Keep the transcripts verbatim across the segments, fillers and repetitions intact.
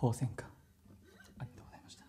鳳仙花ありがとうございました。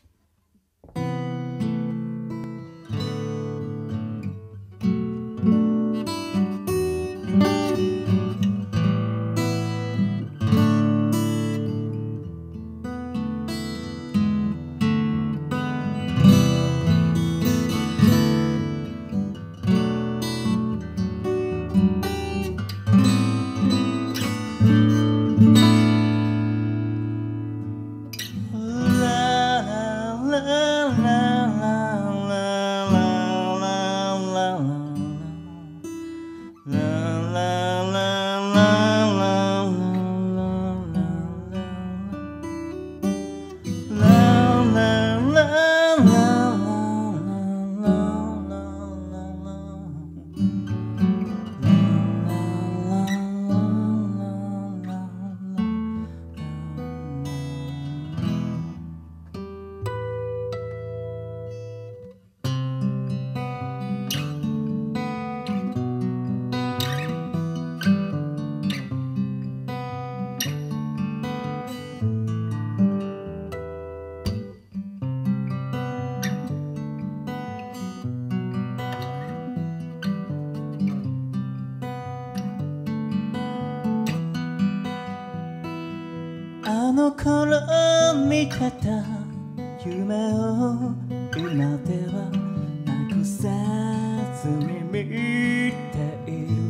あの頃見てた夢を今ではなくさずに見ている。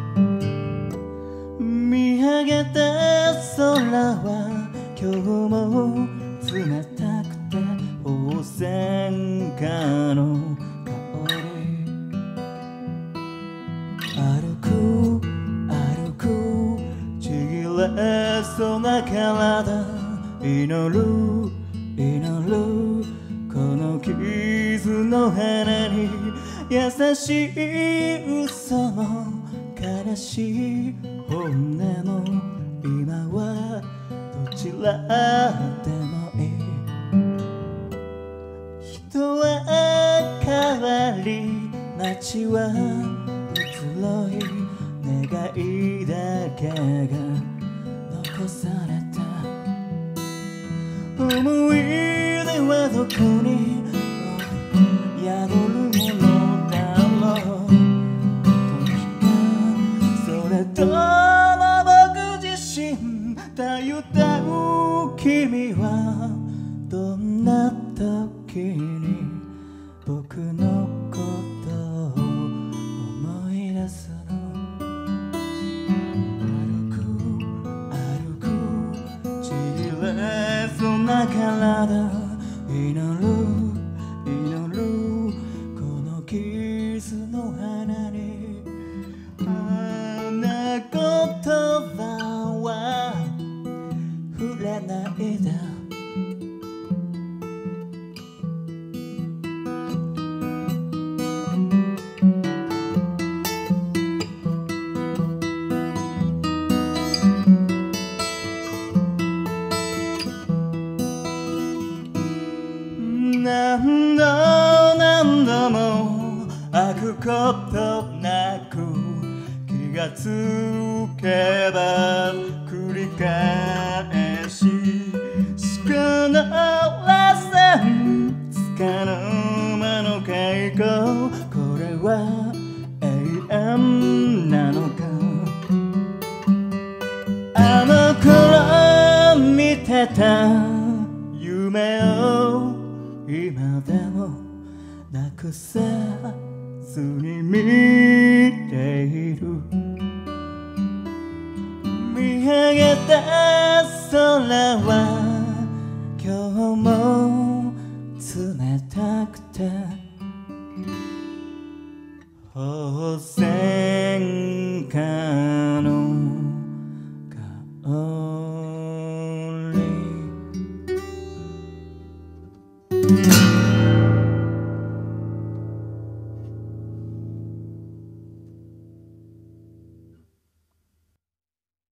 見上げた空は今日も冷たくて鳳仙花の香り。歩く歩くちぎれそうな体、祈る祈るこの傷の花に、優しい嘘も悲しい本音も今はどちらでもいい。人は変わり街は移ろい、願いだけが残された。思い出はどこに宿るものだろう。それとも僕自身頼った君はどんな時に僕のことを思い出すの。歩く歩くちぎれそうな体、祈る祈るこの傷の花に、あんな言葉は触れないで。何度何度も開くことなく気がつけば繰り返し、しかのらせんつかの間の稽古、これは永遠なのか。あの頃見てた夢を今でもなくさずに見ている。見上げた空は今日も冷たくて鳳仙花の香り。